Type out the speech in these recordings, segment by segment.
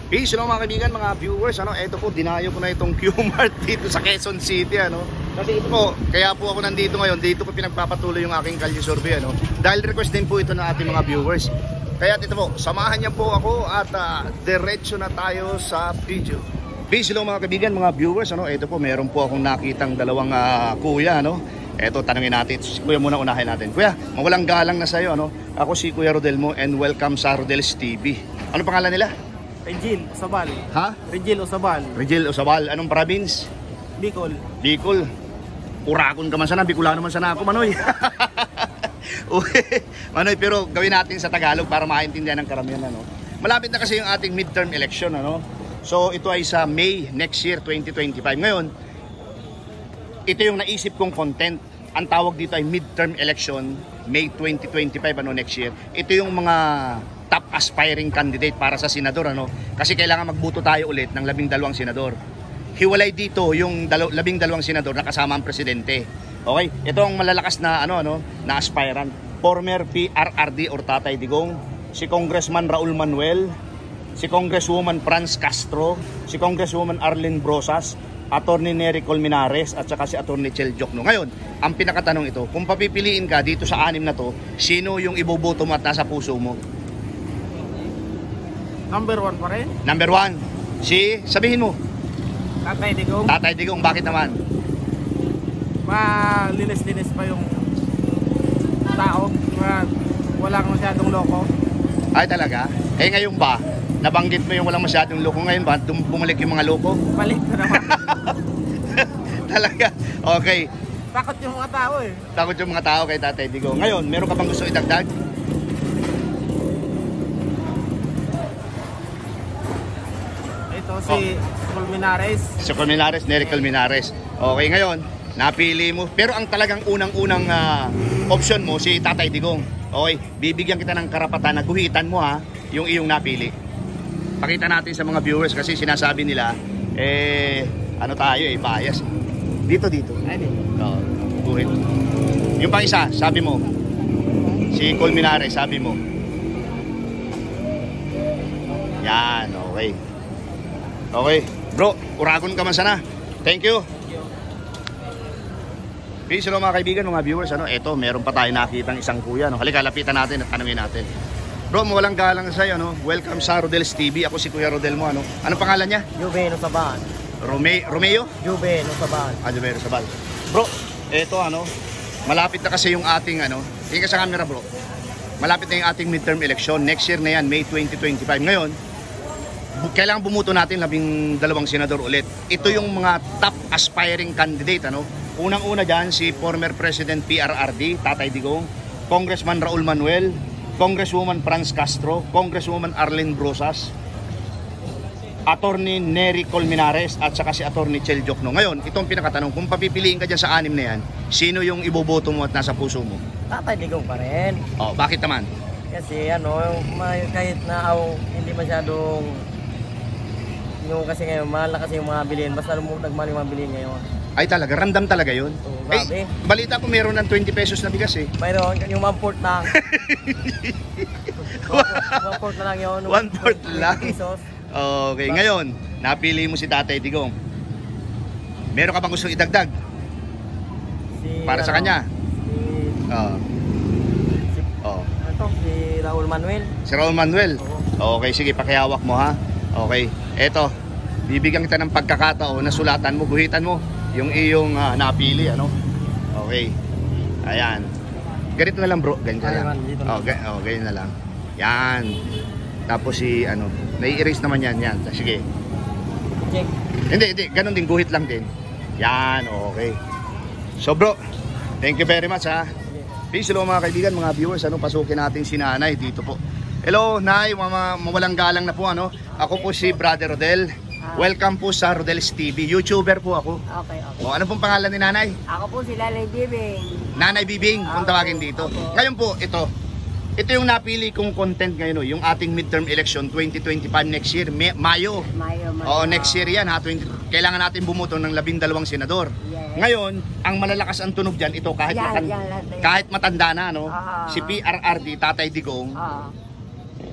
Peace, hello mga kaibigan, mga viewers. Ito po, dinayo ko na itong Q-Mart dito sa Quezon City, Kasi ito po, kaya po ako nandito ngayon. Dito ko pinagpapatuloy yung aking kalye survey, Dahil request din po ito ng ating mga viewers. Kaya ito po, samahan niyo po ako at diretso na tayo sa video. Peace, hello mga kaibigan, mga viewers. Ito po, meron po akong nakitang dalawang kuya, Ito, tanungin natin. Si Kuya muna unahin natin. Kuya, mawalang galang na sa'yo, Ako si Kuya Rodel mo and welcome sa Rodel's TV. Ano pangalan nila? Regil Osabal. Ha? Regil Osabal. Regil Osabal. Anong province? Bicol. Bicol. Urakon ka man sana, Bicolano man sana ako, Manoy. Manoy, pero gawin natin sa Tagalog para maintindihan ng karamihan, Malapit na kasi yung ating midterm election, So ito ay sa May next year, 2025. Ngayon, ito yung naisip kong content. Ang tawag dito ay midterm election, May 2025, next year. Ito yung mga top aspiring candidate para sa senador, Kasi kailangan magboto tayo ulit ng 12 senador. Hiwalay dito yung 12 senador na kasama ang presidente. Okay? Ito ang malalakas na na aspirant. Former PRRD or Tatay Digong, si Congressman Raul Manuel, si Congresswoman Franz Castro, si Congresswoman Arlene Brosas, Attorney Nery Colmenares at saka si Attorney Chel Jokno. Ngayon, ang pinakatanong ito, kung papipiliin ka dito sa anim na to, sino yung iboboto mo at nasa puso mo? Number 1 pa rin. Number 1, sabihin mo. Tatay Digong. Tatay Digong, bakit naman? Malinis-linis pa yung tao. Walang masyadong loko. Ay talaga? Eh ngayon ba, nabanggit mo yung walang masyadong loko, ngayon ba bumalik yung mga loko? Balik na naman. Talaga? Okay. Takot yung mga tao Takot yung mga tao kay Tatay Digong. Ngayon, meron ka bang gusto idagdag? Si Colmenares. Si Colmenares, Nery Colmenares. Okay, ngayon, napili mo. Pero ang talagang unang-unang option mo, si Tatay Digong. Okay, bibigyan kita ng karapatan na guhitan mo yung iyong napili. Pakita natin sa mga viewers kasi sinasabi nila, tayo bias. Dito. Oo, guhit. Yung pang isa, sabi mo, si Colmenares, sabi mo. Yan, okay. Okay, bro, uragon ka man sana. Thank you. Peace, hello mga kaibigan, mga viewers. Ito, meron pa tayo nakitang isang kuya. Halika, lapitan natin at tanungin natin. Bro, mawalang galang sa'yo. Welcome sa Rodel's TV. Ako si Kuya Rodel mo. Anong pangalan niya? Juven Osabal. Romeo? Juven Osabal. Juven Osabal. Bro, ito malapit na kasi yung ating tingin ka sa camera, bro. Malapit na yung ating midterm election. Next year na yan, May 2025. Ngayon, kailangan bumuto natin 12 senador ulit. Ito yung mga top aspiring candidate, Unang-una dyan, si former President PRRD, Tatay Digong, Congressman Raul Manuel, Congresswoman Franz Castro, Congresswoman Arlene Brosas, Attorney Nery Colmenares at saka si Attorney Chel Jokno. Ngayon, itong pinakatanong, kung papipiliin ka dyan sa anim na yan, sino yung iboboto mo at nasa puso mo? Tatay Digong pa rin. Oh, bakit naman? Kasi kahit na hindi masyadong yung kasi ngayon, mahal na kasi yung mga bilhin. Basta nagmahal yung mga bilhin ngayon. Ay talaga, random talaga yun. Grabe. Balita ko meron ng 20 pesos na bigas Mayroon, yung 1/4 lang. 1/4 na lang yun. 1/4 lang? Pesos. Okay, ngayon, napili mo si Tatay Digong. Meron ka bang gusto idagdag? Para sa kanya? Si Raul Manuel. Si Raul Manuel? Okay, sige, pakihawak mo Okay, eto, bibigyan kita ng pagkakataon na sulatan mo, guhitan mo yung iyong napili, Okay. Ayan. Ganito na lang, bro. Ganito na lang. Ganyan na lang. Yan. Tapos nai-erase naman yan. Sige. Check. Hindi. Ganon din, guhit lang din. Yan, okay. So, bro, thank you very much, Peace, hello mga kaibigan, mga viewers. Pasukin natin si Nanay dito po. Hello, Nay, mawalang galang na po, Ako po si Brother Rodel. Welcome po sa Rodel's TV. YouTuber po ako. Okay. Ano pong pangalan ni Nanay? Ako po si Nanay Bibing. Nanay Bibing, kung tawagin dito. Ngayon po, ito yung napili kong content ngayon, yung ating midterm election 2025 next year, Mayo. Oo, next year yan, kailangan natin bumuto ng 12 senador. Yes. Ngayon, ang malalakas ang tunog dyan, ito kahit matanda na, si PRRD, Tatay Digong,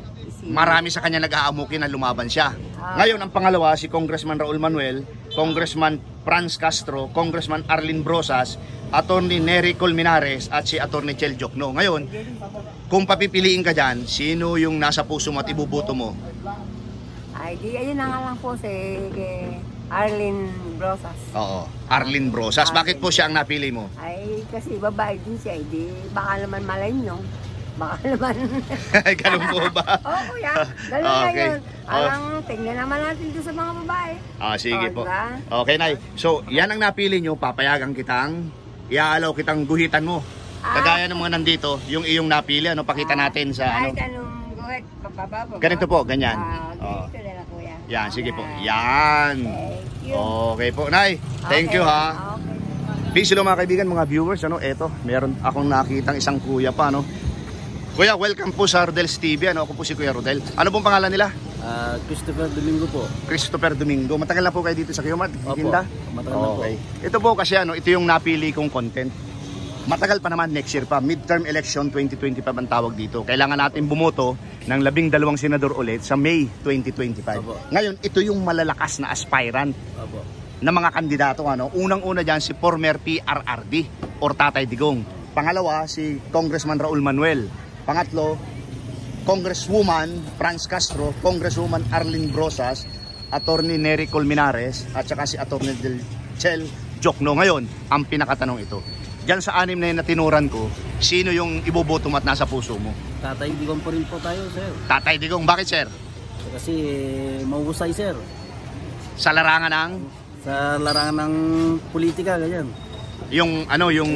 marami sa kanya nag-aamukin na lumaban siya. Ngayon, ang pangalawa, si Congressman Raul Manuel, Congressman Franz Castro, Congressman Arlene Brosas, Attorney Nery Colmenares, at si Attorney Chel Jokno. Ngayon, kung papipiliin ka dyan, sino yung nasa puso mo at ibubuto mo? Ay, di, ayun na nga lang po si Arlene Brosas. Oo, Arlene Brosas. Bakit po siya ang napili mo? Ay, kasi babae din siya. Di, baka naman malay nyo. Baka naman. Ganun po ba? Oo, kuya. Ganun na Okay. yun. Alang, tingnan naman natin doon sa mga babae. Sige po. Diba? Okay, Nay. So, yan ang napili nyo. Papayagan kitang, iaalaw kitang guhitan mo. Kagaya ng mga nandito, yung iyong napili, ano, pakita natin sa ano. Kahit anong guhit, papababa. Ganito po, ganyan. Okay, ito na lang, kuya. Yan, sige po. Yan. Thank you. Okay po, Nay. Thank you, ha. Okay. Peace, hello mga kaibigan, mga viewers. Ano, eto, meron akong nakitang isang kuya pa, no. Kuya, welcome po sa Rodel's TV. Ano, ako po si Kuya Rodel. Ano pong pangalan nila? Christopher Domingo po. Christopher Domingo. Matagal na po kayo dito sa Kiyomad? Tinda? Matagal na po. Okay. Ito po kasi ano, ito yung napili kong content. Matagal pa naman, next year pa. Midterm election 2025 ang tawag dito. Kailangan natin bumoto ng 12 senador ulit sa May 2025. Opo. Ngayon, ito yung malalakas na aspirant Opo. na mga kandidato. Ano? Unang-una dyan si former PRRD or Tatay Digong. Pangalawa, si Congressman Raul Manuel. Pangatlo, Congresswoman Franz Castro, Congresswoman Arlene Brosas, Attorney Nery Colmenares, at saka si Attorney Chel Jokno. Ngayon, ang pinakatanong ito. Diyan sa anim na yun na tinuran ko, sino yung iboboto mo at nasa puso mo? Tatay Digong po rin po tayo, sir. Tatay Digong. Bakit, sir? Kasi mahusay, sir. Sa larangan ng Sa larangan ng politika, ganyan. yung ano, yung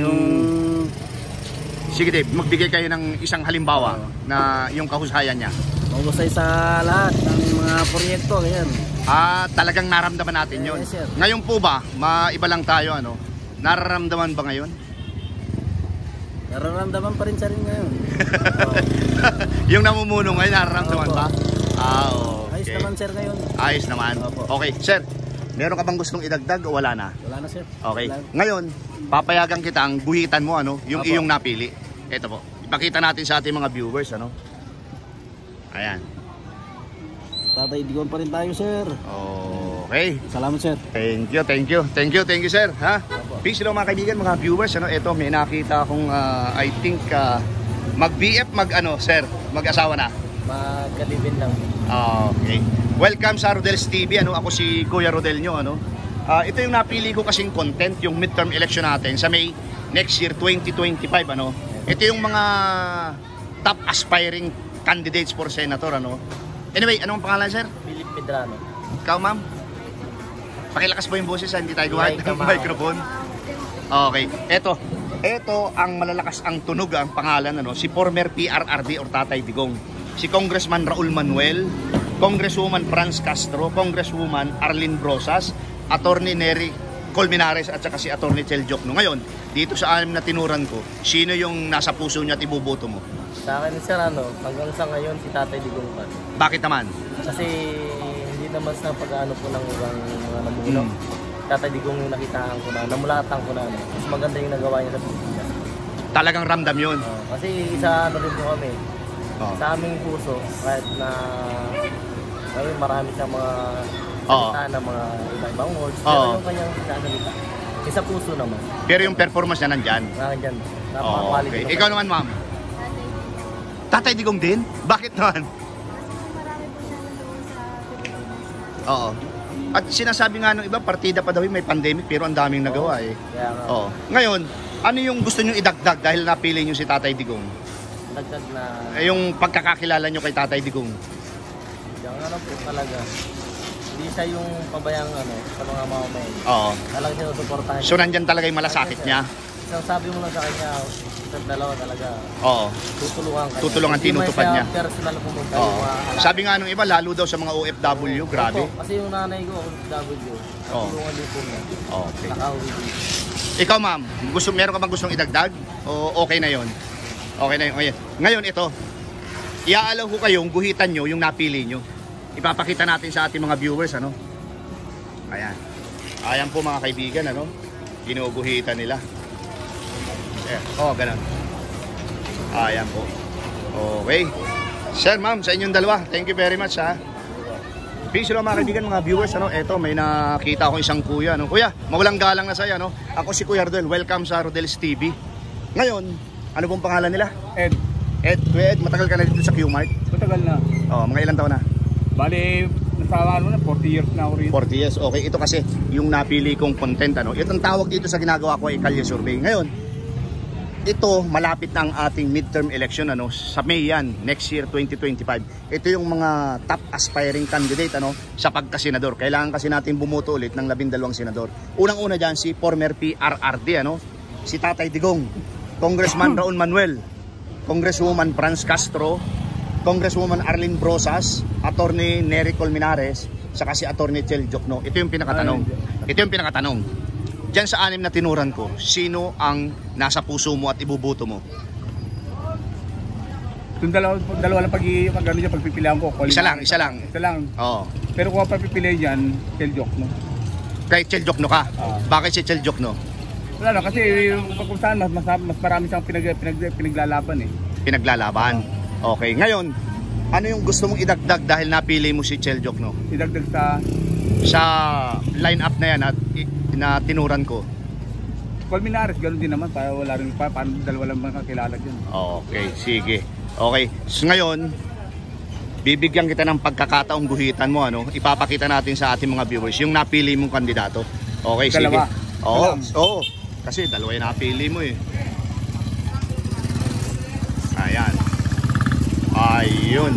sige, Dave, magbigay kayo ng isang halimbawa na yung kahusayan niya. Mahusay sa lahat ng mga proyekto, ganyan. Talagang naramdaman natin yun. Yes, sir. Ngayon po ba, maiba lang tayo, ano? Nararamdaman ba ngayon? Nararamdaman pa rin sa rin ngayon. Yung namumuno ngayon, nararamdaman Opo. ba? Ayos Okay. naman, sir, ngayon. Ayos naman. Opo. Okay, sir, meron ka bang gustong idagdag o wala na? Wala na, sir. Okay. Wala. Ngayon, papayagan kita ang guhitan mo, ano, yung Opo. iyong napili. Ito po. Ipakita natin sa ating mga viewers, ano. Ayan. Tatay Digong pa rin tayo, sir. Okay. Salamat, sir. Thank you, thank you. Thank you, thank you, sir. Ha? Opo. Peace lang mga kaibigan, mga viewers. Ano, ito, may nakita akong, I think, mag-BF, sir, mag-asawa na. Magkalibin lang. Okay. Welcome sa Rodel's TV. Ano, ako si Kuya Rodel nyo, ano. Ito yung napili ko kasing content, yung midterm election natin sa May next year, 2025, ano. Ito yung mga top aspiring candidates for senator, ano. Anyway, anong pangalan, sir? Philip Medrano. Ikaw, ma'am? Pakilakas po yung boses, hindi tayo gawa Mic, ng ma'am. microphone. Okay, eto ang malalakas ang tunog, ang pangalan, ano, si former PRRD or Tatay Digong. Si Congressman Raul Manuel, Congresswoman Franz Castro, Congresswoman Arlene Brosas, Attorney Nery Colmenares, at saka si Attorney Chel Jokno. Ngayon, dito sa anim na tinuran ko, sino yung nasa puso niya at ibuboto mo? Sa akin, sir, hanggang sa ngayon, si Tatay Digong pa. Bakit naman? Kasi hindi naman sa pag-ano po ng ibang mga namuno. Tatay Digong yung nakitaan ko na, namulatan ko na. Mas maganda yung nagawa niya sa Pilipinas. Talagang ramdam yun. Kasi isa rin po kami. Oh. Sa aming puso, kahit na ngayon marami siyang mga Oo. salita na mga iba-ibang words. Oo. Pero yung kanyang sasalita, isa puso naman. Pero yung performance niya nandyan. Nakakandyan. Oh, Napaka-quality. okay. ng- Ikaw naman, ma'am. Tatay Digong din? Bakit naman? Oo. At sinasabi nga ng iba, partida pa daw yun, may pandemic, pero ang daming nagawa eh. Kaya nga, Oo. Ngayon, ano yung gusto nyo idagdag dahil napili nyo si Tatay Digong? dagdag na, Yung pagkakakilala nyo kay Tatay Digong. yung po talaga, hindi siya yung pabayang sa mga mamamayan. Oo. Talagang sinusuportahan So nandyan talaga yung malasakit niya. Isang sabi mo lang sa kanya, isang dalawa talaga, Oo. tutulungan ka. Tutulungan, Hindi man tinutupad siya niya. personal pumunta Oo. yung mga alaga. Sabi nga nung iba, lalo daw sa mga OFW, grabe. Opo, kasi yung nanay ko, OFW, Oo. tutulungan din po niya. Okay. Nakauwi din. Ikaw, ma'am, meron ka bang gustong idagdag? O okay na yon? Okay na yun. Okay. Ngayon, ito. Iaalaw ko kayong guhitan nyo yung napili nyo. Ipapakita natin sa ating mga viewers, ano? Ayan. Ayan po mga kaibigan, ano? Ginuguhitan nila. Ganun. Ayan po. Okay. Sir, ma'am, sa inyong dalawa, thank you very much ha. Peace lang mga kaibigan, mga viewers, ano, eto may nakita akong isang kuya, ano. Kuya, mawalang galang na sa'yo, ano. Ako si Kuya Rodel, welcome sa Rodel's TV. Ngayon, ano pong pangalan nila? Ed, Kuya Ed, matagal ka na dito sa Q-Mart? matagal na. Oh, mga ilang taon na? Bali, nasa ano na, 40 years na ako rin. 40 years. Okay, ito kasi yung napili kong content, ano. Ito ang tawag dito sa ginagawa ko ay Kalye Survey. Ngayon, ito malapit na ang ating midterm election, ano, sa May yan, next year 2025. Ito yung mga top aspiring candidate, ano, sa pagkasenador. Kailangan kasi natin bumuto ulit ng 12 senador. Unang-una diyan si former PRRD, ano, si Tatay Digong, Congressman Raul Manuel, Congresswoman Franz Castro, Congresswoman Arlene Brosas, Attorney Nery Colmenares, saka si Attorney Chel Jokno. Ito yung pinakatanong. Ito yung pinakatanong. Diyan sa 6 na tinuran ko, sino ang nasa puso mo at ibubuto mo? Itong dalawa lang pagpipilihan ko. Isa lang. Isa lang. Oo. Pero kung papipili dyan, Chel Jokno. Kay Chel Jokno ka? Bakit si Chel Jokno? Wala lang, kasi kung saan mas marami siyang pinaglalaban eh. Pinaglalaban. Okay. Ngayon, ano yung gusto mong idagdag dahil napili mo si Chel Jokno? Idagdag Sa line-up na yan at na tinuran ko. Colmenares, gano'n din naman. Para wala rin pa, paano dalawa lang makakilala dyan. Okay, sige. Okay. So ngayon, bibigyan kita ng pagkakataong guhitan mo, ano? Ipapakita natin sa ating mga viewers yung napili mong kandidato. Okay, Dalawa. sige. Oo. Kasi dalawa yung napili mo eh. Ayan. Ayun.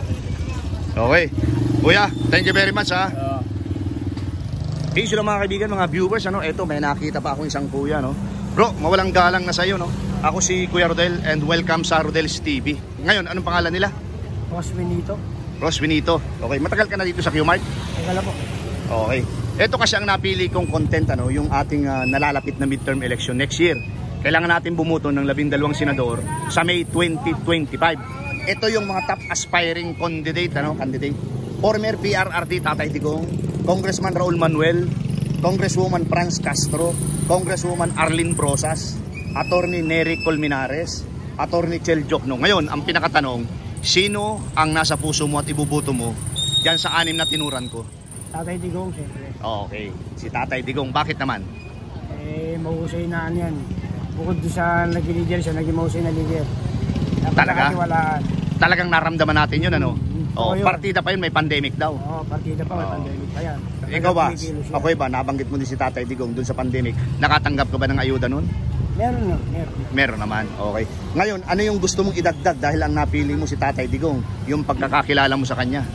Okay. Kuya, thank you very much ha. Hey, sila mga kaibigan, mga viewers, ano, eto may nakita pa akong isang kuya, no. Bro, mawalang galang na sa'yo, no. Ako si Kuya Rodel and welcome sa Rodel's TV. Ngayon, anong pangalan nila? Ross Benito. Ross Benito. Okay, matagal ka na dito sa Q-Mart? Wala po. Okay. Ito kasi ang napili kong content, ano, yung ating nalalapit na midterm election next year. Kailangan natin bumuto ng 12 senador sa May 2025. Ito yung mga top aspiring candidate, ano, Former PRRD Tatay Digong, Congressman Raul Manuel, Congresswoman Franz Castro, Congresswoman Arlene Brosas, Attorney Nery Colmenares, Attorney Chel Jokno. Ngayon, ang pinakatanong, sino ang nasa puso mo at ibubuto mo diyan sa 6 na tinuran ko? Tatay Digong, siyempre. Okay, si Tatay Digong. Bakit naman? Mahusay na ano yan. Bukod doon sa naging leader siya, naging mahusay na leader. Talaga? Napakatiwalaan. Talagang naramdaman natin yun, ano? Oo, yun. Partida pa yun, may pandemic daw. Oo, partida pa, may pandemic pa yan. Ikaw ba? Okay ba? Nabanggit mo din si Tatay Digong dun sa pandemic. Nakatanggap ka ba ng ayuda nun? Meron. Meron naman. Okay. Ngayon, ano yung gusto mong idagdag dahil ang napili mo si Tatay Digong? Yung pagkakakilala mo sa kanya?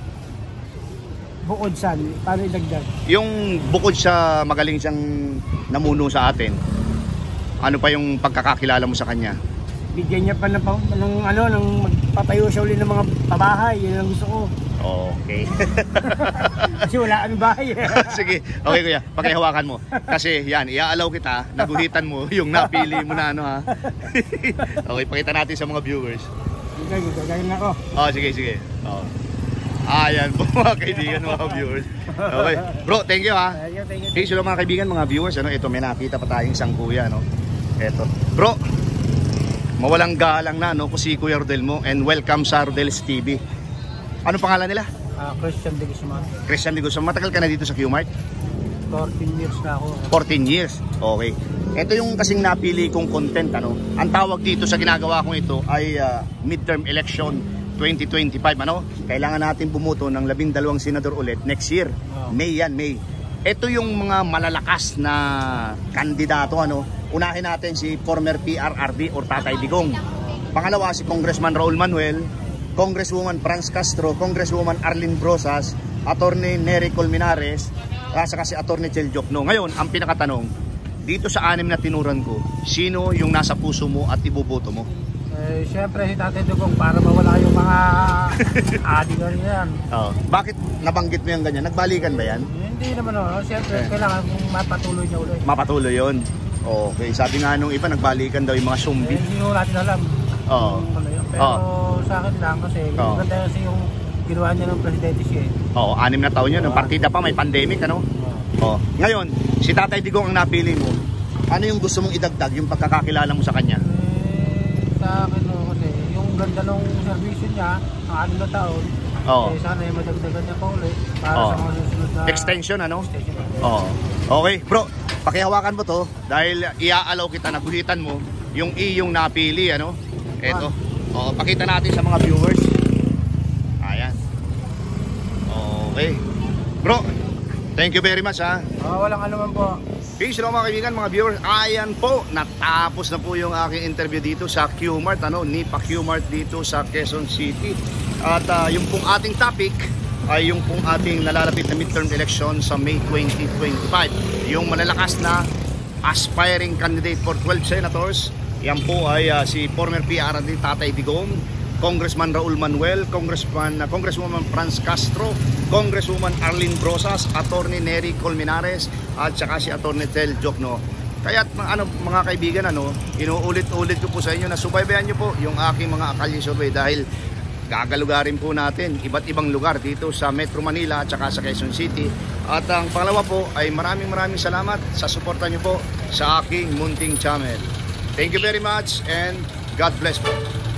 Bukod saan? Paano idagdag? Yung bukod sa magaling siyang namuno sa atin, ano pa yung pagkakakilala mo sa kanya? Bigyan niya pa ng magpatayo siya ulit ng mga pabahay. Yun ang gusto ko. Okay. Kasi wala kami bahay. Sige. Okay kuya, pakihawakan mo. Kasi yan, iaalaw kita, naguhitan mo yung napili mo na ano ha. Okay, pakita natin sa mga viewers. Gagawin na ako. Sige. Ayan po mga kaibigan, mga viewers. Okay. Bro, thank you ha. Thank you. Hey, sila mga kaibigan, mga viewers, ano, ito may nakita pa tayong isang kuya, no. Ito. Bro, mawalang galang na, no, ko si Kuya Rodel mo and welcome sa Rodel's TV. Ano pangalan nila? Christian de Guzman. Christian de Guzman. Matagal ka na dito sa Q-Mart? 14 years na ako. 14 years. Okay. Ito yung kasing napili kong content, ano. Ang tawag dito sa ginagawa kong ito ay midterm election 2025, ano. Kailangan natin bumuto ng 12 senador ulit next year. May yan, May. Ito yung mga malalakas na kandidato, ano. Unahin natin si former PRRD or Tatay Digong. Pangalawa si Congressman Raul Manuel, Congresswoman Franz Castro, Congresswoman Arlene Brosas, Attorney Nery Colmenares, saka si Attorney Chel Jokno. Ngayon, ang pinakatanong, dito sa 6 na tinuran ko, sino yung nasa puso mo at ibuboto mo? Siyempre si Tatay Digong para mawala yung mga adigan yan. Bakit nabanggit mo yung ganyan? Nagbalikan ba yan? Hindi naman siyempre kailangan mapatuloy niya ulit. Mapatuloy yun. Okay, sabi nga nung iba nagbalikan daw yung mga zombie. Hindi ko natin alam. Pero sa akin lang kasi maganda kasi yung ginawa niya ng presidente siya. 6 na taon yun. Ang partida pa may pandemic, ano? Ngayon, si Tatay Digong ang napili mo. Ano yung gusto mong idagdag, yung pagkakakilala mo sa kanya? Sa akin kasi yung ganda ng servisyo niya, ang 6 na taon, Oo. sana yung madagdagan niya pa ulit para Oo. sa mga susunod na Extension, ano? extension. Oo. Okay, bro, pakihawakan mo to dahil iaalaw kita na guhitan mo yung iyong napili, ano? Eto. Oo, pakita natin sa mga viewers. Ayan. Okay. Bro, thank you very much, ha. Walang ano man po. Okay, sila mga kaibigan, mga viewers, ayan po, natapos na po yung aking interview dito sa Q-Mart, ano, Nipa Q-Mart dito sa Quezon City. At yung pong ating topic ay yung pong ating nalalapit na midterm election sa May 2025. Yung malalakas na aspiring candidate for 12 senators, yan po ay si former PRD Tatay Digong, Congressman Raul Manuel, Congresswoman Franz Castro, Congresswoman Arlene Brosas, Attorney Nery Colmenares, at saka si Attorney Tel Jokno. Kaya mga kaibigan, inuulit-ulit ko po sa inyo na subaybayan nyo po yung aking mga Akalye survey dahil gagalugarin po natin iba't ibang lugar dito sa Metro Manila at saka sa Quezon City. At ang pangalawa po ay maraming salamat sa suporta nyo po sa aking munting channel. Thank you very much and God bless po.